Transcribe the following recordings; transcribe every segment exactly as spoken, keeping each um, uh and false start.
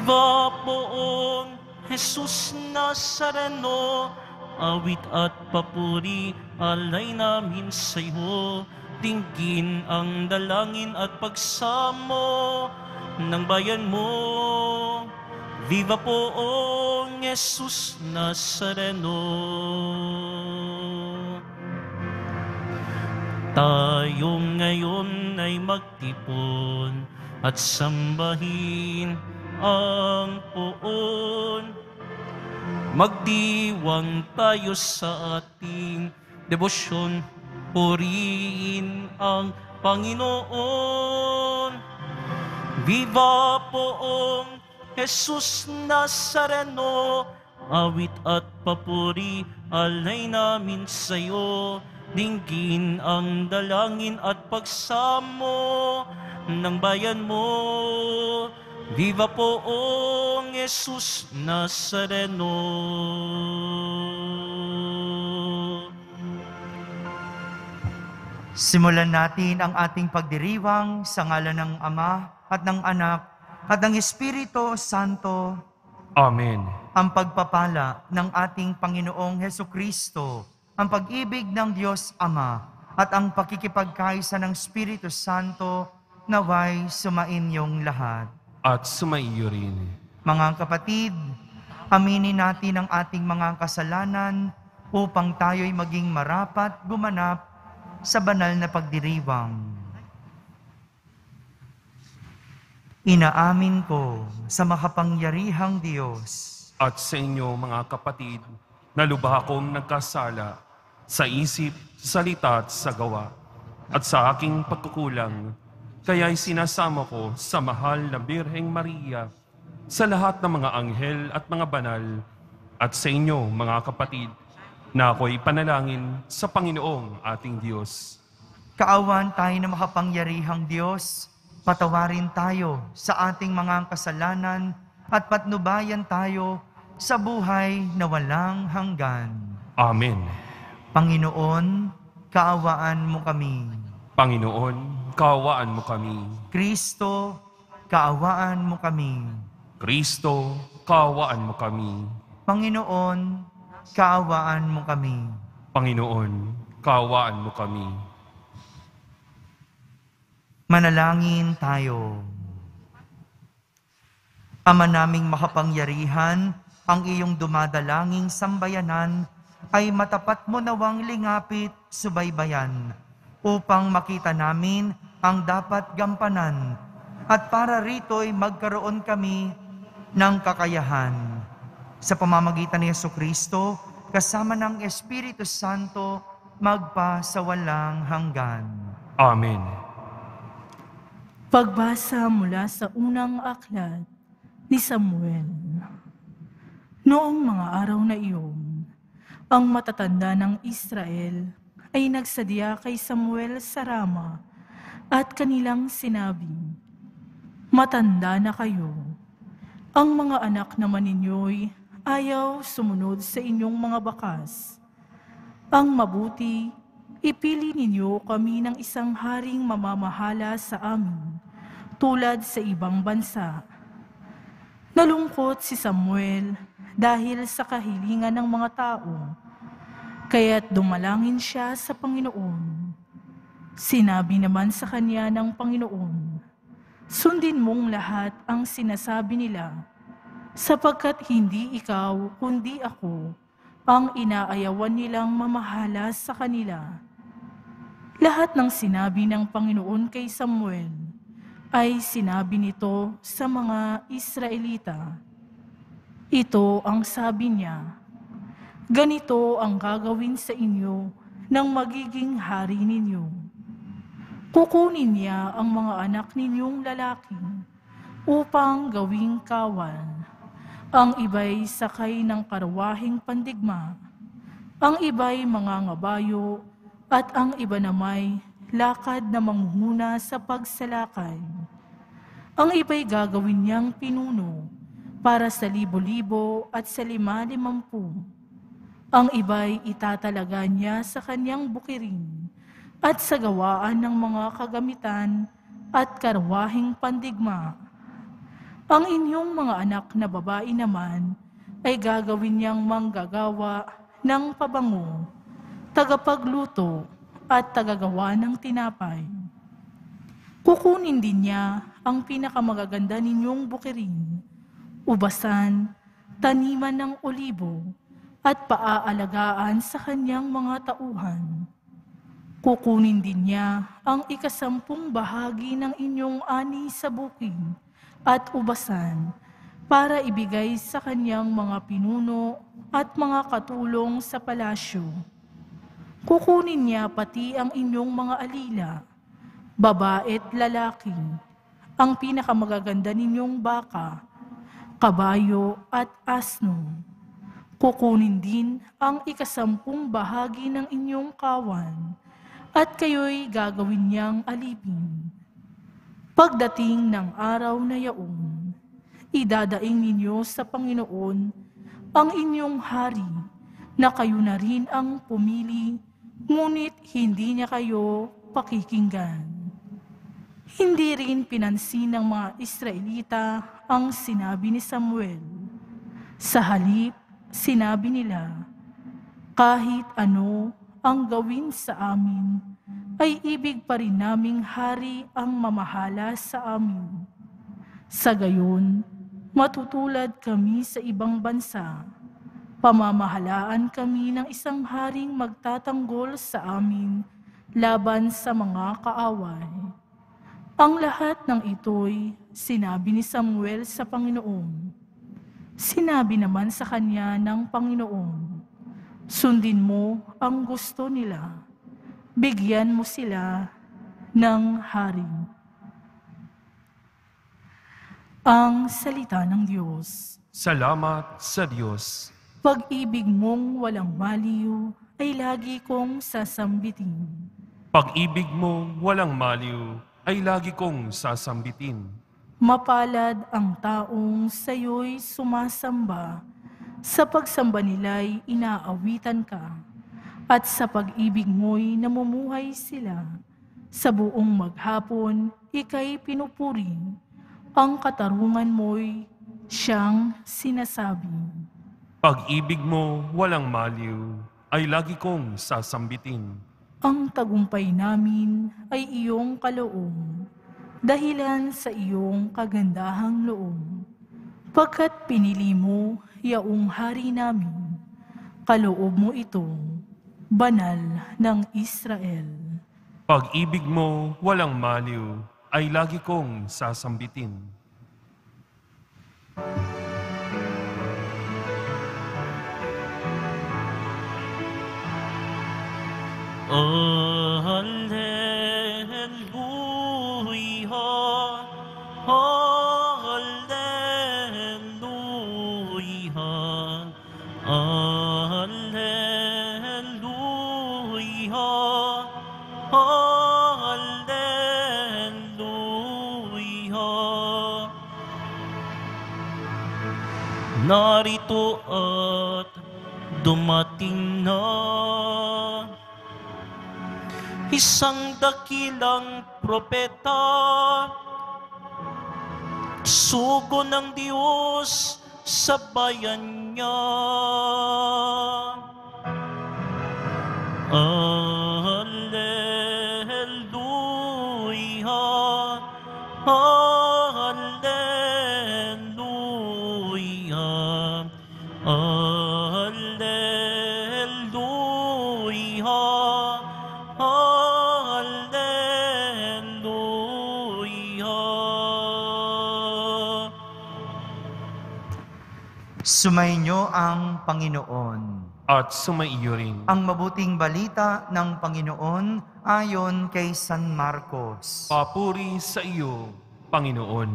Viva poong Jesus Nazareno, awit at papuri alay namin sa iyo. Dinggin ang dalangin at pagsamo ng bayan mo. Viva poong Jesus Nazareno. Tayo ngayon ay magtipon at sambahin ang poon. Magdiwang tayo sa ating debosyon, purihin ang Panginoon. Viva poong Jesus Nazareno, awit at papuri alay namin sa iyo. Dinggin ang dalangin at pagsamo ng bayan mo. Viva poong Jesus Nazareno. Simulan natin ang ating pagdiriwang sa ngalan ng Ama at ng Anak at ng Espiritu Santo. Amen. Ang pagpapala ng ating Panginoong Hesukristo, ang pag-ibig ng Diyos Ama at ang pakikipagkaisa ng Espiritu Santo naway sumainyong lahat. At sumaiyo rin. Mga kapatid, aminin natin ang ating mga kasalanan upang tayo'y maging marapat gumanap sa banal na pagdiriwang. Inaamin ko sa makapangyarihang Diyos At sa inyo, mga kapatid, na lubha akong nagkasala sa isip, salita at sa gawa, at sa aking pagkukulang, kaya'y sinasama ko sa mahal na Birheng Maria, sa lahat ng mga anghel at mga banal, at sa inyo, mga kapatid, na ako'y panalangin sa Panginoong ating Diyos. Kaawan tayo na makapangyarihang Diyos, patawarin tayo sa ating mga kasalanan at patnubayan tayo sa buhay na walang hanggan. Amen. Panginoon, kaawaan mo kami. Panginoon, kaawaan mo kami. Kristo, kaawaan mo kami. Kristo, kaawaan mo kami. Panginoon, kaawaan mo kami. Panginoon, kaawaan mo kami. Manalangin tayo. Ama naming makapangyarihan, ang iyong dumadalanging sambayanan ay matapat mo nawang lingapit subaybayan upang makita namin ang dapat gampanan at para rito'y magkaroon kami ng kakayahan. Sa pamamagitan ni Jesucristo, kasama ng Espiritu Santo, magpa sa walang hanggan. Amen. Pagbasa mula sa unang aklat ni Samuel. Noong mga araw na iyon, ang matatanda ng Israel ay nagsadya kay Samuel sa Rama at kanilang sinabi, "Matanda na kayo. Ang mga anak naman ninyo'y ayaw sumunod sa inyong mga bakas. Ang mabuti, ipili ninyo kami ng isang haring mamamahala sa amin, tulad sa ibang bansa." Nalungkot si Samuel dahil sa kahilingan ng mga tao, kaya't dumalangin siya sa Panginoon. Sinabi naman sa kanya ng Panginoon, "Sundin mong lahat ang sinasabi nila, sapagkat hindi ikaw kundi ako ang inaayawan nilang mamahala sa kanila." Lahat ng sinabi ng Panginoon kay Samuel ay sinabi nito sa mga Israelita. Ito ang sabi niya, "Ganito ang gagawin sa inyo ng magiging hari ninyo. Kukunin niya ang mga anak ninyong lalaki upang gawing kawan. Ang iba'y sakay ng karwaheng pandigma, ang iba'y mangangabayo, at ang iba namay lakad na mangunguna sa pagsalakay. Ang iba'y gagawin niyang pinuno para sa libo-libo at sa lima-limampu. Ang iba'y itatalaga niya sa kanyang bukirin at sa gawaan ng mga kagamitan at karwaheng pandigma. Ang inyong mga anak na babae naman ay gagawin niyang manggagawa ng pabango, tagapagluto at tagagawa ng tinapay. Kukunin din niya ang pinakamagaganda ninyong bukirin, ubasan, taniman ng olibo, at paaalagaan sa kanyang mga tauhan. Kukunin din niya ang ikasampung bahagi ng inyong ani sa bukid at ubasan para ibigay sa kanyang mga pinuno at mga katulong sa palasyo. Kukunin niya pati ang inyong mga alila, babae't lalaki, ang pinakamagaganda ninyong baka, kabayo at asno. Kukunin din ang ikasampung bahagi ng inyong kawan, at kayo'y gagawin niyang alipin. Pagdating ng araw na yaon, idadaing ninyo sa Panginoon ang inyong hari, na kayo na rin ang pumili, ngunit hindi niya kayo pakikinggan. Hindi rin pinansin ng mga Israelita ang sinabi ni Samuel. Sa halip, sinabi nila, kahit ano ang gawin sa amin, ay ibig pa rin naming hari ang mamahala sa amin. Sa gayon, matutulad kami sa ibang bansa. Pamamahalaan kami ng isang haring magtatanggol sa amin laban sa mga kaaway. Ang lahat ng ito'y sinabi ni Samuel sa Panginoon. Sinabi naman sa kanya ng Panginoon, sundin mo ang gusto nila. Bigyan mo sila ng hari. Ang salita ng Diyos. Salamat sa Diyos. Pag-ibig mong walang maliw ay lagi kong sasambitin. Pag-ibig mo walang maliw ay lagi kong sasambitin. Mapalad ang taong sa'yo'y sumasamba, sa pagsamba nila'y inaawitan ka, at sa pag-ibig mo'y namumuhay sila. Sa buong maghapon, ika'y pinupuri, ang katarungan mo'y siyang sinasabi. Pag-ibig mo walang maliw ay lagi kong sasambitin. Ang tagumpay namin ay iyong kaloob, dahilan sa iyong kagandahang loob. Pagkat pinili mo yaong hari namin, kaloob mo ito, banal ng Israel. Pag-ibig mo walang maliw ay lagi kong sasambitin. Alleluia, Alleluia, Alleluia, Alleluia. Narito at dumating na isang dakilang propeta, sugo ng Diyos sa bayan niya. Alleluia, Alleluia, Alleluia, Alleluia. Sumainyo ang Panginoon. At sumaiyo rin. Ang mabuting balita ng Panginoon ayon kay San Marcos. Papuri sa iyo, Panginoon.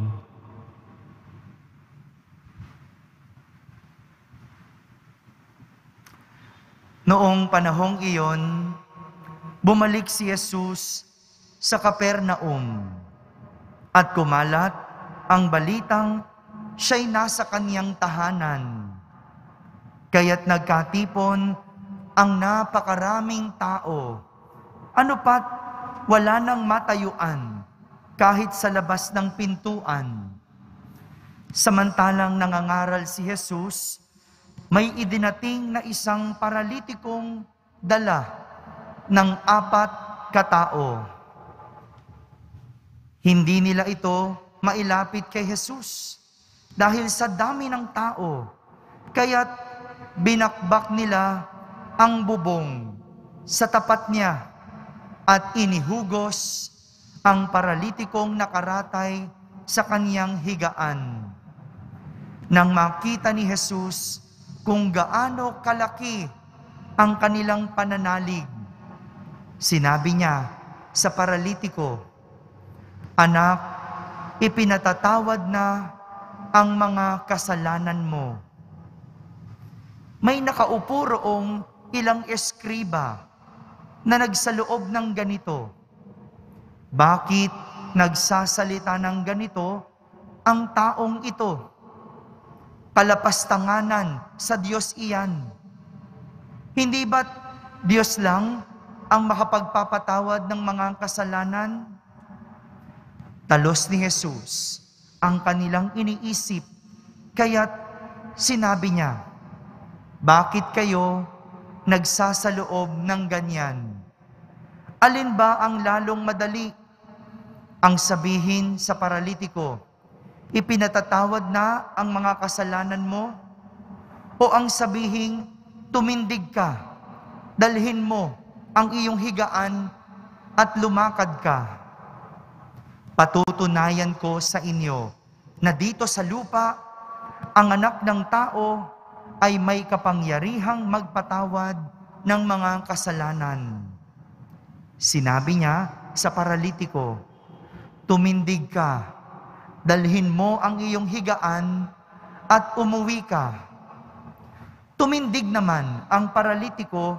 Noong panahong iyon, bumalik si Jesus sa Kapernaum at kumalat ang balitang siya'y nasa kaniyang tahanan. Kaya't nagkatipon ang napakaraming tao. Ano pat wala nang matayuan kahit sa labas ng pintuan. Samantalang nangangaral si Jesus, may idinating na isang paralitikong dala ng apat katao. Hindi nila ito mailapit kay Jesus dahil sa dami ng tao, kaya't binakbak nila ang bubong sa tapat niya at inihugos ang paralitikong nakaratay sa kaniyang higaan. Nang makita ni Jesus kung gaano kalaki ang kanilang pananalig, sinabi niya sa paralitiko, "Anak, ipinatatawad na ang mga kasalanan mo." May nakaupo roong ilang eskriba na nagsaloob ng ganito, "Bakit nagsasalita ng ganito ang taong ito? Kalapastanganan sa Diyos iyan. Hindi ba't Diyos lang ang makapagpapatawad ng mga kasalanan?" Talos ni Jesus ang kanilang iniisip, kaya't sinabi niya, "Bakit kayo nagsasaloob ng ganyan? Alin ba ang lalong madali? Ang sabihin sa paralitiko, 'Ipinatatawad na ang mga kasalanan mo,' o ang sabihing, 'Tumindig ka, dalhin mo ang iyong higaan at lumakad ka'? Patutunayan ko sa inyo na dito sa lupa, ang anak ng tao ay may kapangyarihang magpatawad ng mga kasalanan." Sinabi niya sa paralitiko, "Tumindig ka, dalhin mo ang iyong higaan at umuwi ka." Tumindig naman ang paralitiko,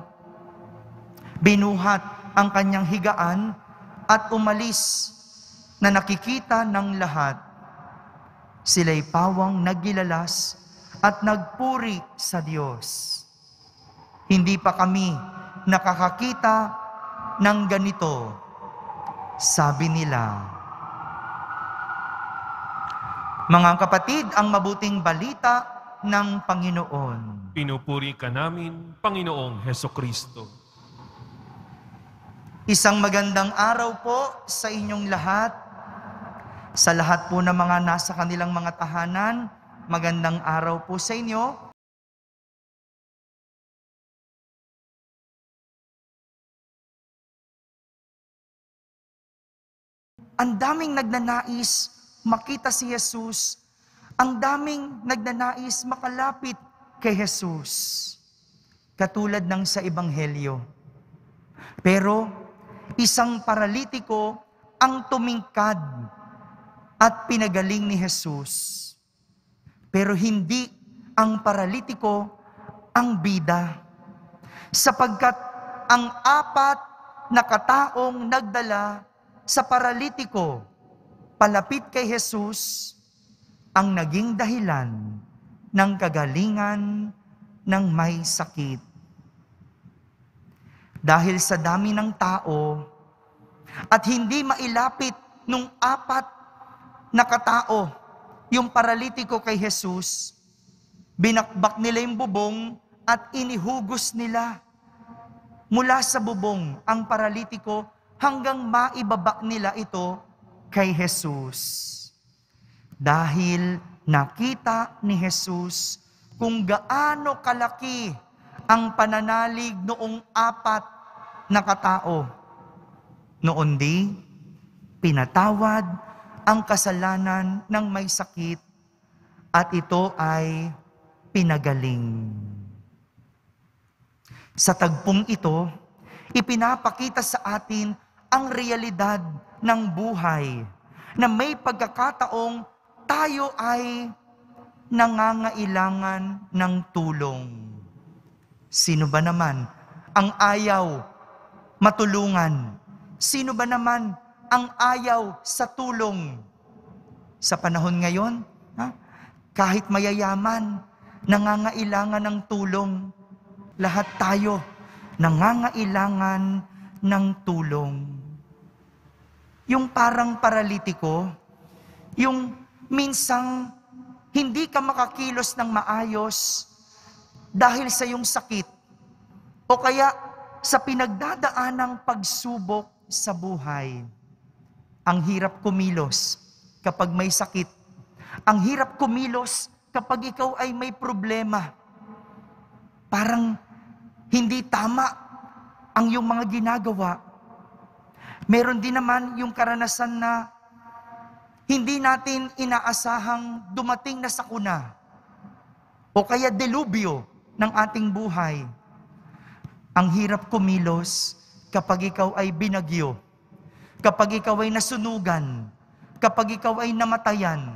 binuhat ang kanyang higaan at umalis na nakikita ng lahat. Sila'y pawang naggilalas at nagpuri sa Diyos. "Hindi pa kami nakakakita ng ganito," sabi nila. Mga kapatid, ang mabuting balita ng Panginoon. Pinupuri ka namin, Panginoong Hesukristo. Isang magandang araw po sa inyong lahat. Sa lahat po ng mga nasa kanilang mga tahanan, magandang araw po sa inyo. Ang daming nagnanais makita si Jesus. Ang daming nagnanais makalapit kay Jesus. Katulad ng sa Ebanghelyo. Pero isang paralitiko ang tumingkad at pinagaling ni Jesus. Pero hindi ang paralitiko ang bida. Sapagkat ang apat na kataong nagdala sa paralitiko palapit kay Jesus ang naging dahilan ng kagalingan ng may sakit. Dahil sa dami ng tao at hindi mailapit nung apat na katao yung paralitiko kay Jesus, binakbak nila yung bubong at inihugos nila mula sa bubong ang paralitiko hanggang maibaba nila ito kay Jesus. Dahil nakita ni Jesus kung gaano kalaki ang pananalig noong apat na katao. Noon di, pinatawad ang kasalanan ng may sakit at ito ay pinagaling. Sa tagpong ito, ipinapakita sa atin ang realidad ng buhay na may pagkakataong tayo ay nangangailangan ng tulong. Sino ba naman ang ayaw matulungan? Sino ba naman ang ayaw sa tulong? Sa panahon ngayon, ha? Kahit mayayaman, nangangailangan ng tulong. Lahat tayo nangangailangan ng tulong. Yung parang paralitiko, yung minsang hindi ka makakilos ng maayos dahil sa iyong sakit o kaya sa pinagdadaanang pagsubok sa buhay. Ang hirap kumilos kapag may sakit. Ang hirap kumilos kapag ikaw ay may problema. Parang hindi tama ang iyong mga ginagawa. Meron din naman yung karanasan na hindi natin inaasahang dumating na sakuna o kaya delubyo ng ating buhay. Ang hirap kumilos kapag ikaw ay binagyo, kapag ikaw ay nasunugan, kapag ikaw ay namatayan.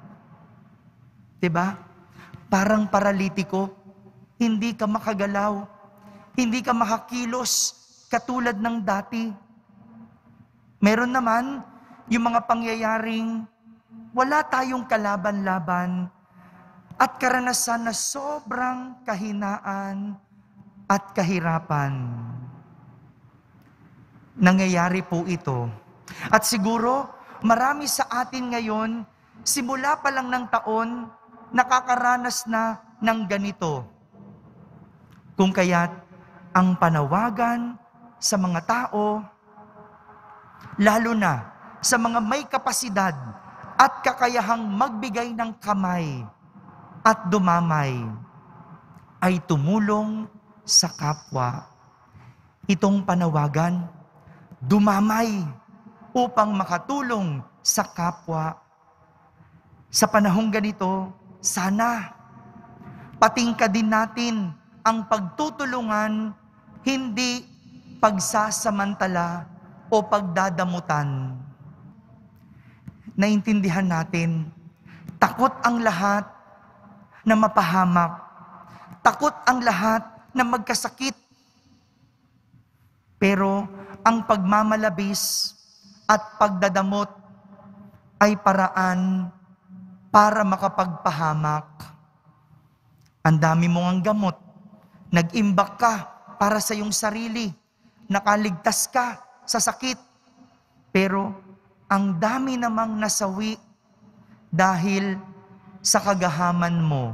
Diba? Parang paralitiko, hindi ka makagalaw, hindi ka makakilos katulad ng dati. Meron naman yung mga pangyayaring wala tayong kalaban-laban at karanasan na sobrang kahinaan at kahirapan. Nangyayari po ito. At siguro, marami sa atin ngayon, simula pa lang ng taon, nakakaranas na ng ganito. Kung kaya't ang panawagan sa mga tao, lalo na sa mga may kapasidad at kakayahang magbigay ng kamay at dumamay, ay tumulong sa kapwa. Itong panawagan, dumamay upang makatulong sa kapwa. Sa panahong ganito, sana patingkadin natin ang pagtutulungan, hindi pagsasamantala o pagdadamutan. Naintindihan natin, takot ang lahat na mapahamak. Takot ang lahat na magkasakit. Pero ang pagmamalabis at pagdadamot ay paraan para makapagpahamak. Ang dami mong ang gamot. Nag-imbak ka para sa iyong sarili. Nakaligtas ka sa sakit. Pero ang dami namang nasawi dahil sa kagahaman mo.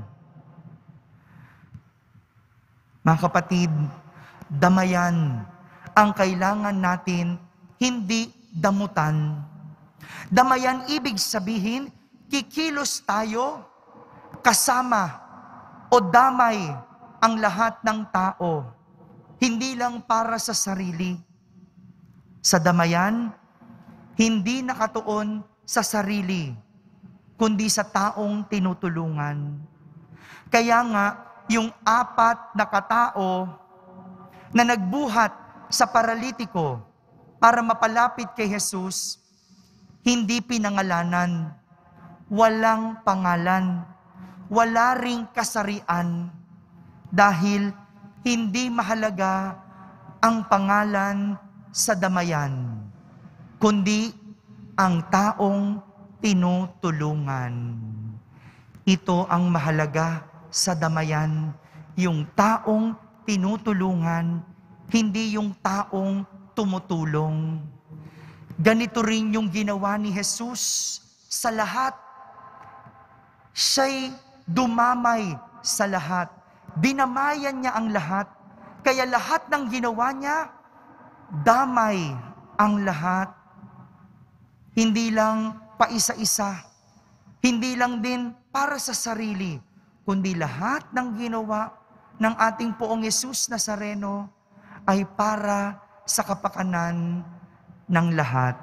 Mga kapatid, damayan ang kailangan natin, hindi damutan. Damayan ibig sabihin, kikilos tayo kasama o damay ang lahat ng tao, hindi lang para sa sarili. Sa damayan, hindi nakatuon sa sarili, kundi sa taong tinutulungan. Kaya nga, yung apat na katao na nagbuhat sa paralitiko para mapalapit kay Jesus, hindi pinangalanan, walang pangalan, wala ring kasarian, dahil hindi mahalaga ang pangalan sa damayan, kundi ang taong tinutulungan. Ito ang mahalaga sa damayan, yung taong tinutulungan, hindi yung taong tumutulong. Ganito rin yung ginawa ni Jesus sa lahat. Siya'y dumamay sa lahat. Dinamayan niya ang lahat. Kaya lahat ng ginawa niya, damay ang lahat. Hindi lang paisa-isa. Hindi lang din para sa sarili, kundi lahat ng ginawa ng ating Poong Hesus Nazareno ay para sa kapakanan ng lahat.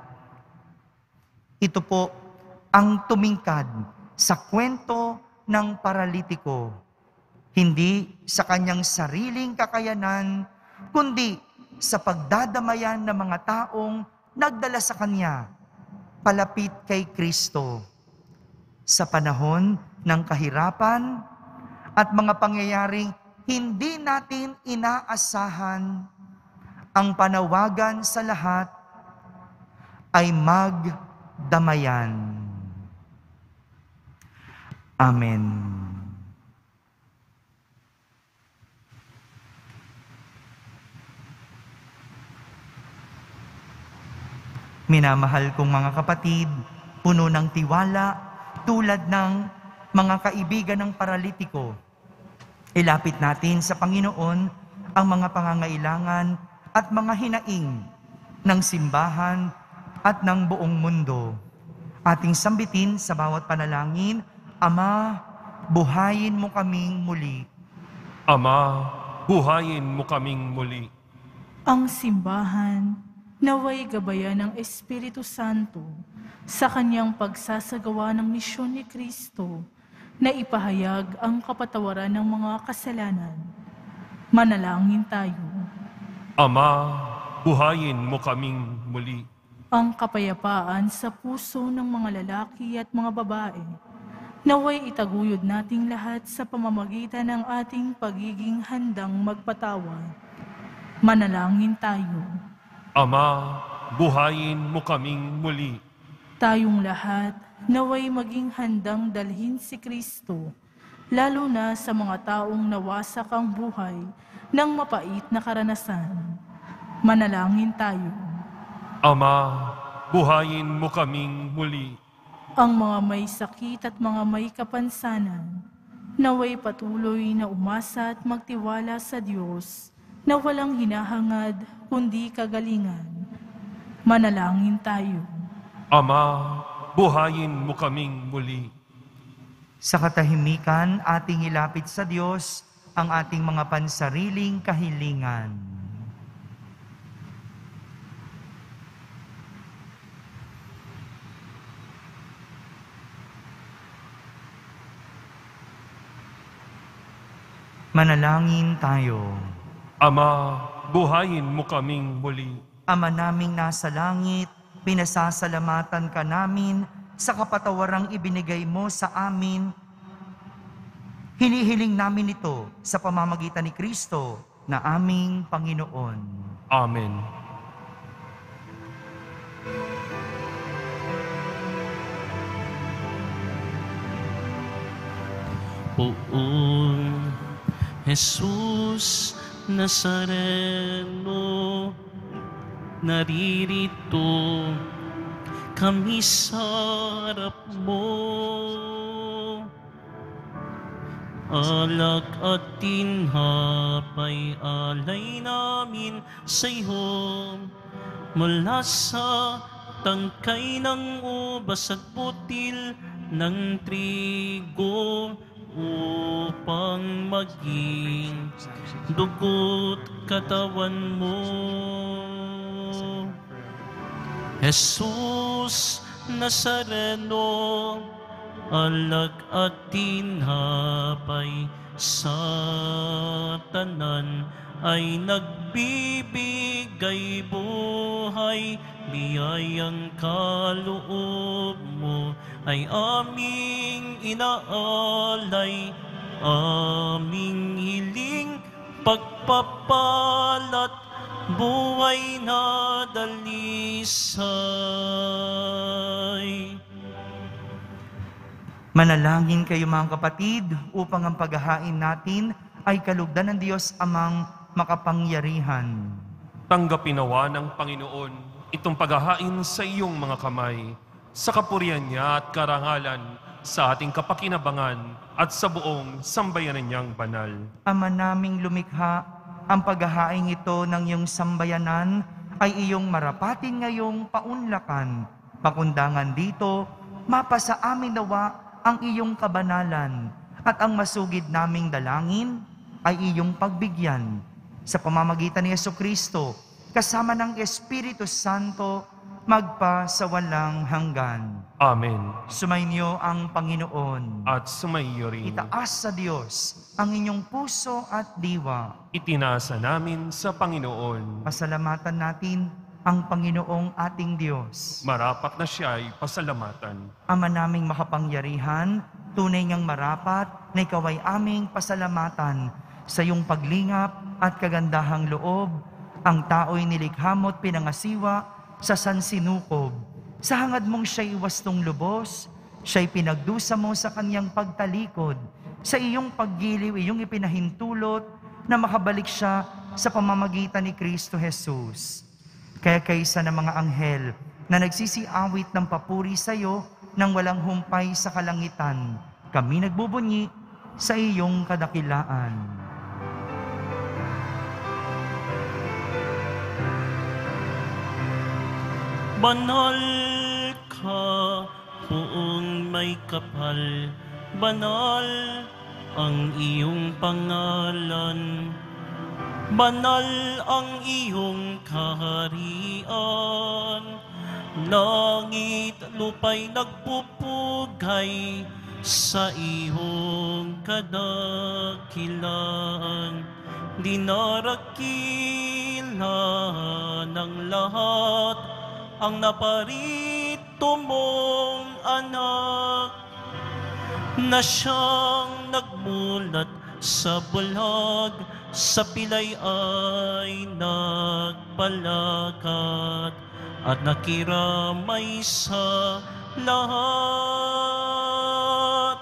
Ito po ang tumingkad sa kwento ng paralitiko. Hindi sa kanyang sariling kakayanan, kundi sa pagdadamayan ng mga taong nagdala sa kanya palapit kay Kristo. Sa panahon ng kahirapan at mga pangyayaring hindi natin inaasahan, ang panawagan sa lahat ay magdamayan. Amen. Minamahal kong mga kapatid, puno ng tiwala, tulad ng mga kaibigan ng paralitiko, ilapit natin sa Panginoon ang mga pangangailangan at mga hinaing ng simbahan at ng buong mundo. Ating sambitin sa bawat panalangin, Ama, buhayin mo kaming muli. Ama, buhayin mo kaming muli. Ang simbahan naway gabayan ng Espiritu Santo sa kanyang pagsasagawa ng misyon ni Kristo na ipahayag ang kapatawaran ng mga kasalanan. Manalangin tayo. Ama, buhayin mo kaming muli. Ang kapayapaan sa puso ng mga lalaki at mga babae, naway itaguyod nating lahat sa pamamagitan ng ating pagiging handang magpatawad. Manalangin tayo. Ama, buhayin mo kaming muli. Tayong lahat naway maging handang dalhin si Kristo, lalo na sa mga taong nawasak ang buhay ng mapait na karanasan. Manalangin tayo. Ama, buhayin mo kaming muli. Ang mga may sakit at mga may kapansanan, naway patuloy na umasa at magtiwala sa Diyos na walang hinahangad kundi kagalingan. Manalangin tayo. Ama, buhayin mo kaming muli. Sa katahimikan, ating ilapit sa Diyos ang ating mga pansariling kahilingan. Manalangin tayo. Ama, buhayin mo kaming muli. Ama naming nasa langit, pinasasalamatan ka namin sa kapatawarang ibinigay mo sa amin. Hinihiling namin ito sa pamamagitan ni Kristo na aming Panginoon. Amen. Poon Jesus Nazareno, naririto kami sa harap mo. Alak at tinapay alay namin sa iyo, mula sa tangkay ng ubas at butil ng trigo, upang maging dugo't katawan mo. Jesus Nazareno, alak at tinapay sa tanan ay nagbibigay buhay, biyayang kaloob mo ay aming inaalay, aming hiling pagpapalat, buhay na dalisay. Manalangin kayo mga kapatid upang ang paghahain natin ay kalugdan ng Diyos Amang makapangyarihan. Tanggapin nawa ng Panginoon itong paghahain sa iyong mga kamay, sa kapurihan niya at karangalan, sa ating kapakinabangan at sa buong sambayanan niyang banal. Ama naming lumikha, ang paghahain ito ng iyong sambayanan ay iyong marapatin ngayong paunlakan. Pakundangan dito, mapasa amin nawa ang iyong kabanalan at ang masugid naming dalangin ay iyong pagbigyan. Sa pamamagitan ni Jesucristo, kasama ng Espiritu Santo, magpa sa walang hanggan. Amen. Sumainyo ang Panginoon. At sumaiyo rin. Itaas sa Diyos ang inyong puso at diwa. Itinasa namin sa Panginoon. Pasalamatan natin ang Panginoong ating Diyos. Marapat na siya ay pasalamatan. Ama naming makapangyarihan, tunay ngang marapat na ikaw ay aming pasalamatan sa iyong paglingap at kagandahang loob. Ang tao'y nilikha mo't pinangasiwa sa sansinukob. Sa hangad mong siya'y wastong lubos, siya'y pinagdusa mo sa kanyang pagtalikod. Sa iyong paggiliw, iyong ipinahintulot na makabalik siya sa pamamagitan ni Kristo Jesus. Kaya kaysa ng mga anghel na nagsisiawit ng papuri sa iyo nang walang humpay sa kalangitan, kami nagbubunyi sa iyong kadakilaan. Banal ka, poong may kapal, banal ang iyong pangalan. Banal ang iyong kaharian, langit at lupa'y nagpupugay sa iyong kadakilaan. Dinarakila ng lahat ang naparito mong anak, na siyang nagmulat sa bulag, sa pilay ay nagpalakat, at nakiramay sa lahat.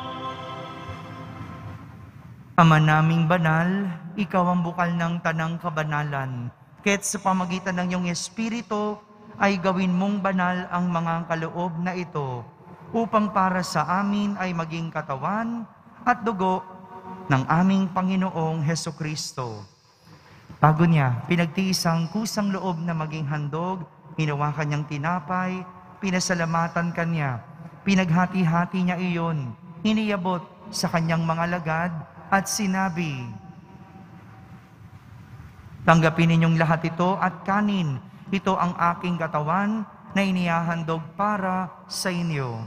Ama naming banal, ikaw ang bukal ng tanang kabanalan. Kaya't sa pamagitan ng iyong Espiritu, ay gawin mong banal ang mga kaloob na ito, upang para sa amin ay maging katawan at dugo ng aming Panginoong Hesukristo. Bago niya, pinagtiis ang kusang loob na maging handog, hinawakan niyang tinapay, pinasalamatan kanya, pinaghati-hati niya iyon, iniyabot sa kanyang mga lagad at sinabi, "Tanggapin ninyong lahat ito at kanin, ito ang aking katawan na inihahandog para sa inyo."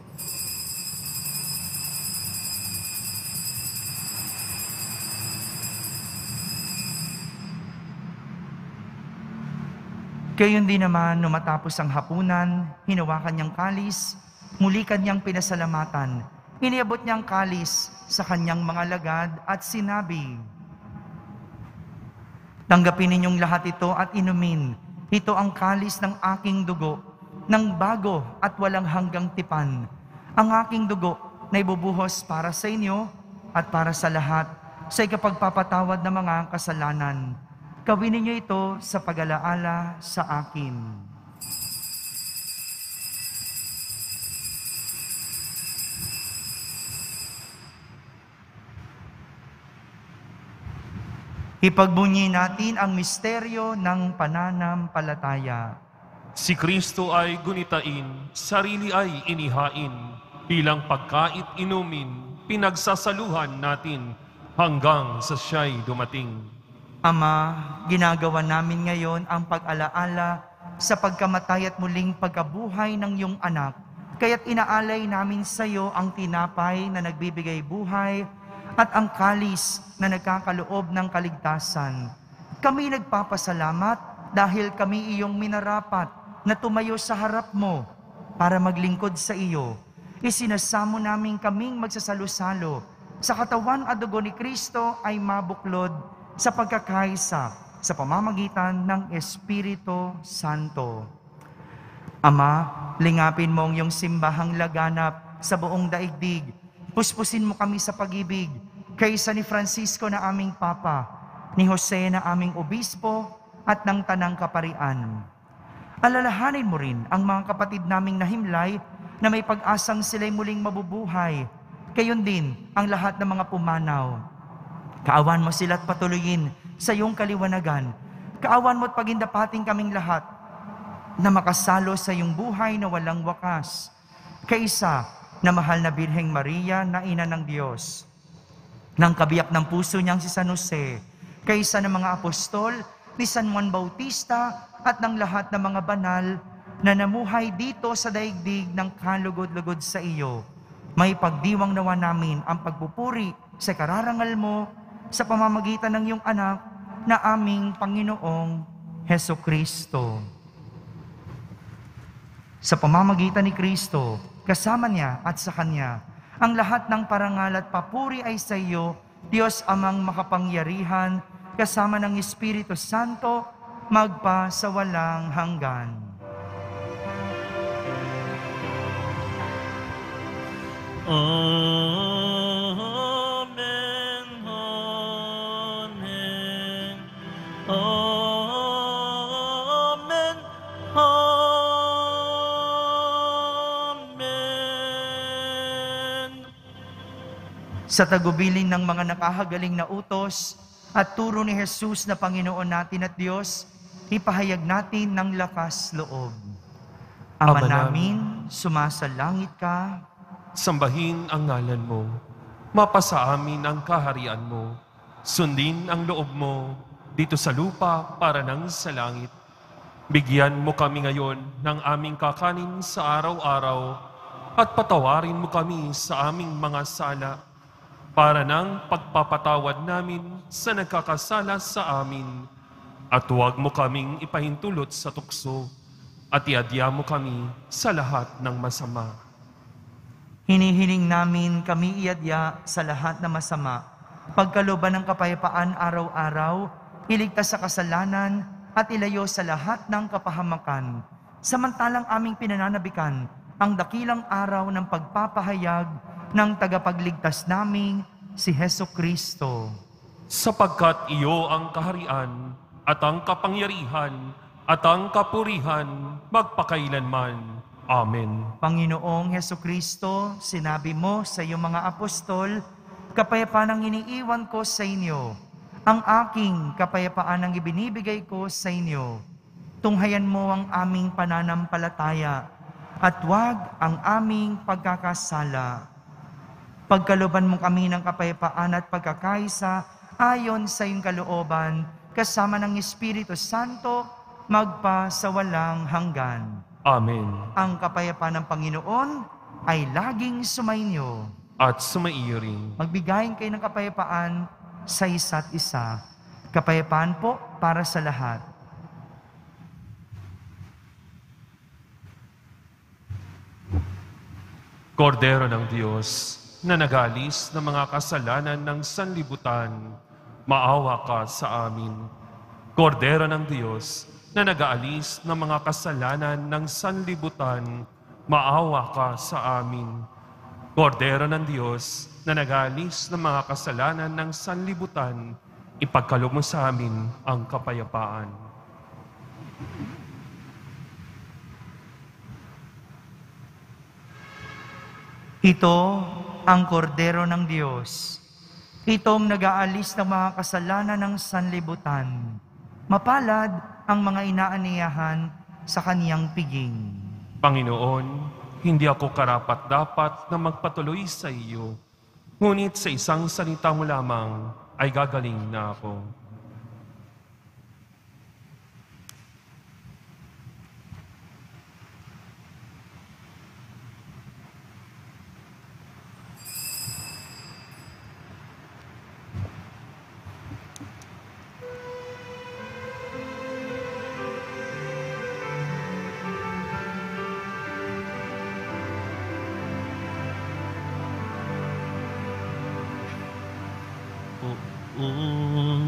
Gayon din naman, nung matapos ang hapunan, hinawakan niyang kalis, muli kanyang pinasalamatan. Iniabot niyang kalis sa kanyang mga lagad at sinabi, "Tanggapin ninyong lahat ito at inumin. Ito ang kalis ng aking dugo, ng bago at walang hanggang tipan. Ang aking dugo na ibubuhos para sa inyo at para sa lahat sa ikapagpapatawad ng mga kasalanan. Gawin ninyo ito sa pag-alaala sa akin." Ipagbunyi natin ang misteryo ng pananampalataya. Si Kristo ay gunitain, sarili ay inihain, bilang pagkait inumin, pinagsasaluhan natin hanggang sa siya'y dumating. Ama, ginagawa namin ngayon ang pag-alaala sa pagkamatay at muling pagkabuhay ng iyong anak. Kaya't inaalay namin sa iyo ang tinapay na nagbibigay buhay at ang kalis na nagkakaloob ng kaligtasan. Kami nagpapasalamat dahil kami iyong minarapat na tumayo sa harap mo para maglingkod sa iyo. Isinasamo namin kaming magsasalo-salo sa katawan at dugo ni Kristo ay mabuklod sa pagkakaisa sa pamamagitan ng Espiritu Santo. Ama, lingapin mo ang iyong simbahang laganap sa buong daigdig. Puspusin mo kami sa pag-ibig, kaysa ni Francisco na aming Papa, ni Jose na aming Obispo, at ng Tanang Kaparian. Alalahanin mo rin ang mga kapatid naming nahimlay na may pag-asang sila'y muling mabubuhay. Gayon din ang lahat ng mga pumanaw. Kaawan mo sila at patuloyin sa iyong kaliwanagan. Kaawan mo at pagindapating kaming lahat na makasalo sa iyong buhay na walang wakas. Kaisa na mahal na Birheng Maria na Ina ng Diyos, ng kabiyak ng puso niyang si San Jose, kaysa ng mga apostol, ni San Juan Bautista, at ng lahat ng mga banal na namuhay dito sa daigdig ng kalugod-lugod sa iyo. May pagdiwang nawa namin ang pagpupuri sa kararangal mo sa pamamagitan ng iyong anak na aming Panginoong Hesukristo. Sa pamamagitan ni Kristo, kasama niya at sa Kanya, ang lahat ng parangal at papuri ay sa iyo, Diyos Amang makapangyarihan, kasama ng Espiritu Santo, magpa sa walang hanggan. Amen. Amen. Amen. Amen. Sa tagubilin ng mga nakahagaling na utos at turo ni Jesus na Panginoon natin at Diyos, ipahayag natin ng lakas loob. Ama Ama namin, sumasalangit ka. Sambahin ang ngalan mo. Mapasa amin ang kaharian mo. Sundin ang loob mo dito sa lupa para nang sa langit. Bigyan mo kami ngayon ng aming kakanin sa araw-araw at patawarin mo kami sa aming mga sala para nang pagpapatawad namin sa nagkakasala sa amin. At huwag mo kaming ipahintulot sa tukso at iadya mo kami sa lahat ng masama. Hinihiling namin kami iadya sa lahat na masama, pagkalooban ng kapayapaan araw-araw, iligtas sa kasalanan at ilayo sa lahat ng kapahamakan. Samantalang aming pinananabikan ang dakilang araw ng pagpapahayag ng tagapagligtas naming si Heso Kristo. Sapagkat iyo ang kaharian at ang kapangyarihan at ang kapurihan magpakailanman. Amen. Panginoong Heso Kristo, sinabi mo sa iyong mga apostol, kapayapaan ang iniiwan ko sa inyo. Ang aking kapayapaan ang ibinibigay ko sa inyo. Tunghayan mo ang aming pananampalataya at huwag ang aming pagkakasala. Pagkalooban mo kami ng kapayapaan at pagkakaisa ayon sa iyong kalooban, kasama ng Espiritu Santo, magpa sa walang hanggan. Amen. Ang kapayapaan ng Panginoon ay laging sumainyo. At sumaiyo rin. Magbigayin kayo ng kapayapaan sa isa't isa. Kapayapaan po para sa lahat. Kordero ng Diyos, na nagalis ng mga kasalanan ng sanlibutan, maawa ka sa amin. Kordero ng Diyos, na nagaalis ng mga kasalanan ng sanlibutan, maawa ka sa amin. Kordero ng Diyos, na nagaalis ng mga kasalanan ng sanlibutan, ipagkaloob mo sa amin ang kapayapaan. Ito ang kordero ng Diyos. Itong nag-aalis ng mga kasalanan ng sanlibutan. Mapalad ang mga inaaniyahan sa kaniyang piging. Panginoon, hindi ako karapat-dapat na magpatuloy sa iyo. Ngunit sa isang salita mo lamang ay gagaling na ako. O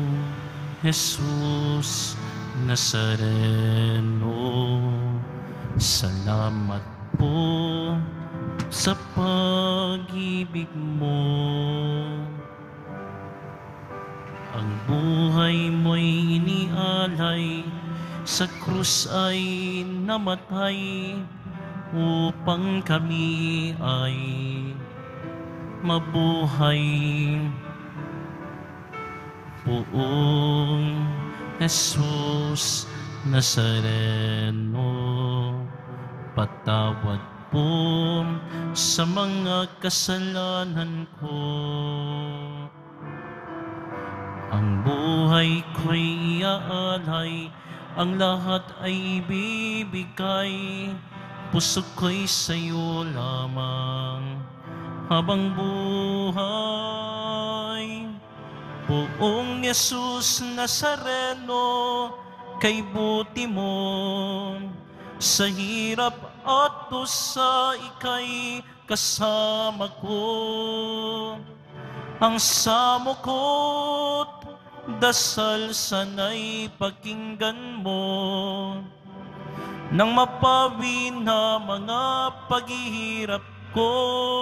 Jesus Nazareno, salamat po sa pag-ibig mo. Ang buhay mo'y inialay, sa krus ay namatay, upang kami ay mabuhay. Poong Jesus Nazareno, patawad po sa mga kasalanan ko. Ang buhay ko'y iaalay, ang lahat ay ibibigay, puso ko'y sa'yo lamang habang buhay. Poong Jesus Nazareno, kay buti mo, sa hirap at dusa ika'y kasama ko. Ang samo ko't dasal sana'y pakinggan mo, nang mapawi na mga paghihirap ko.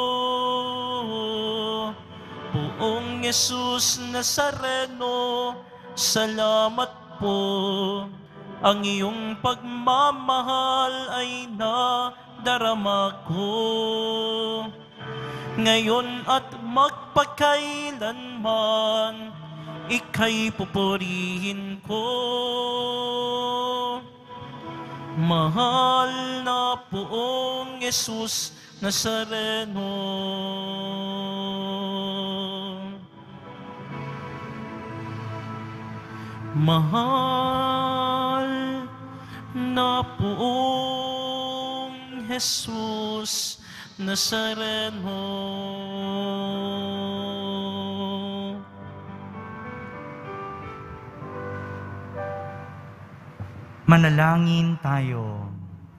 Poong Jesus Nazareno, salamat po. Ang iyong pagmamahal ay nadarama ko. ngayon at magpakailanman, ika'y pupurihin ko. Mahal na Poong Jesus Nazareno, mahal na Poong Jesus Nazareno. Manalangin tayo.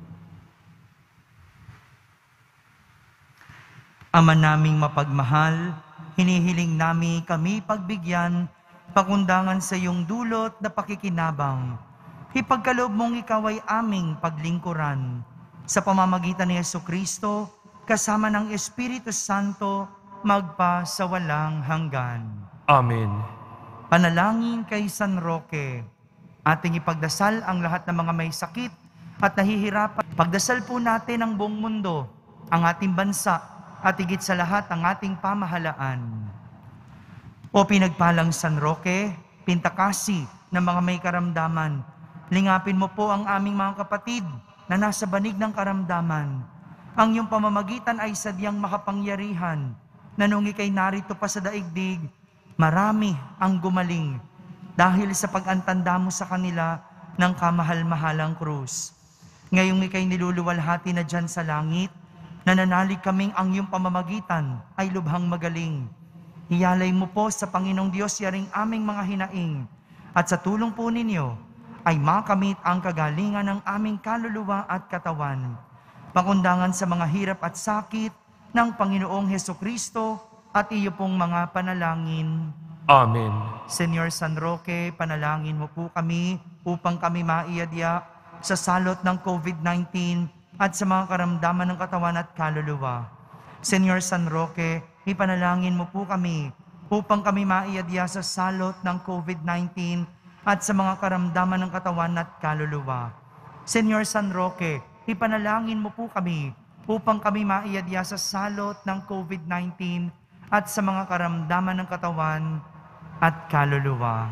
Ama naming mapagmahal, hinihiling namin kami pagbigyan, pakundangan sa iyong dulot na pakikinabang. Ipagkaloob mong ikaw ay aming paglingkuran. Sa pamamagitan ni Jesucristo, kasama ng Espiritu Santo, magpa sa walang hanggan. Amen. Panalangin kay San Roque. Ating ipagdasal ang lahat ng mga may sakit at nahihirapan. Pagdasal po natin ang buong mundo, ang ating bansa, at higit sa lahat ang ating pamahalaan. O pinagpalang San Roque, pintakasi ng mga may karamdaman, lingapin mo po ang aming mga kapatid na nasa banig ng karamdaman. Ang iyong pamamagitan ay sadyang makapangyarihan, na nung ika'y narito pa sa daigdig, marami ang gumaling dahil sa pag-antanda mo sa kanila ng kamahal-mahalang krus. Ngayong ika'y niluluwalhati na dyan sa langit, nananalig kaming ang iyong pamamagitan ay lubhang magaling. Iyalay mo po sa Panginoong Diyos yaring aming mga hinaing, at sa tulong po ninyo ay makamit ang kagalingan ng aming kaluluwa at katawan. Pakundangan sa mga hirap at sakit ng Panginoong Hesukristo at iyo pong mga panalangin. Amen. Senyor San Roque, panalangin mo po kami upang kami maiadya sa salot ng COVID nineteen at sa mga karamdaman ng katawan at kaluluwa. Senyor San Roque, ipanalangin mo po kami upang kami maiadya sa salot ng COVID nineteen at sa mga karamdaman ng katawan at kaluluwa. Senyor San Roque, ipanalangin mo po kami upang kami maiadya sa salot ng COVID nineteen at sa mga karamdaman ng katawan at kaluluwa.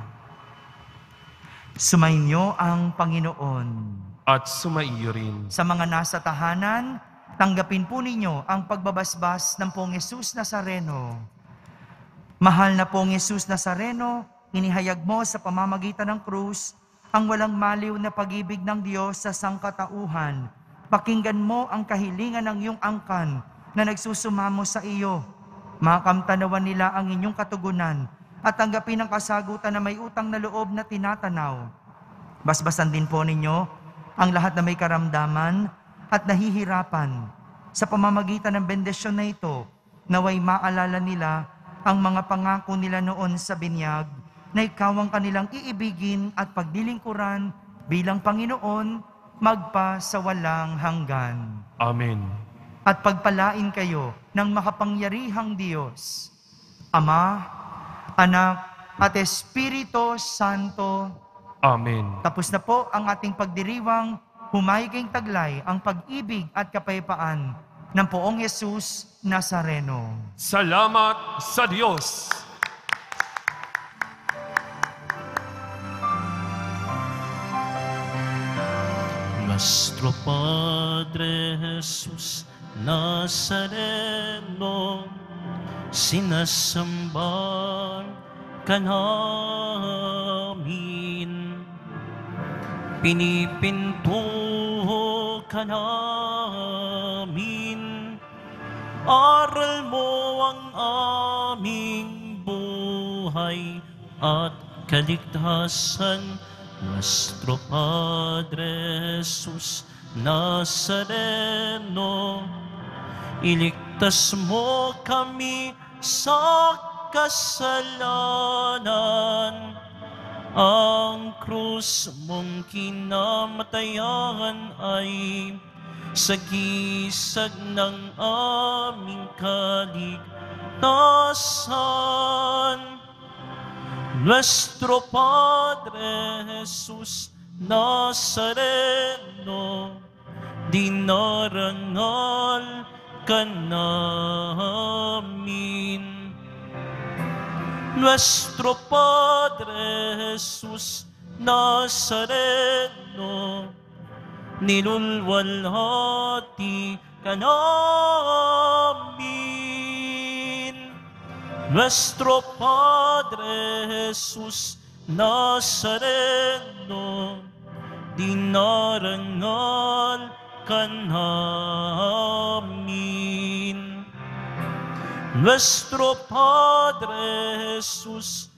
Sumainyo ang Panginoon. At sumaiyo rin. Sa mga nasa tahanan, tanggapin po ninyo ang pagbabasbas ng Poong Jesus Nazareno. Mahal na Poong Jesus Nazareno, inihayag mo sa pamamagitan ng krus ang walang maliw na pag-ibig ng Diyos sa sangkatauhan. Pakinggan mo ang kahilingan ng iyong angkan na nagsusumamo sa iyo. Makamtanawan nila ang inyong katugunan at tanggapin ang kasagutan na may utang na loob na tinatanaw. Basbasan din po ninyo ang lahat na may karamdaman at nahihirapan. Sa pamamagitan ng bendisyon na ito, naway maalala nila ang mga pangako nila noon sa binyag na ikaw ang kanilang iibigin at pagdilingkuran bilang Panginoon magpa sa walang hanggan. Amen. At pagpalain kayo ng makapangyarihang Diyos, Ama, Anak, at Espiritu Santo. Amen. Tapos na po ang ating pagdiriwang, humayging taglay ang pag-ibig at kapayapaan ng Poong Jesus Nazareno. Salamat sa Diyos! Nuestro Padre Jesus Nazareno, sinasamba ka namin, pinipinto ka namin, aral mo ang aming buhay at kaligtasan. Nuestro Padre Jesus Nazareno, iligtas mo kami sa kasalanan. Ang krus mong kinamatayan ay sagisag ng aming kaligtasan. Nuestro Padre Jesus Nazareno, dinarangal ka namin. Nuestro Padre Jesus Nazareno, nilulwalhati ka namin. Nuestro Padre Jesus Nazareno, dinarangal ka namin. Nuestro Padre Jesus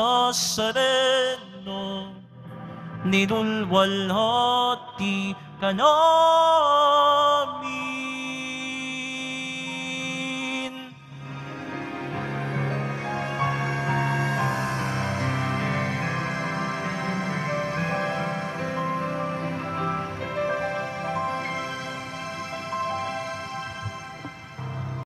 Nazareno, nilulwalhati ka namin.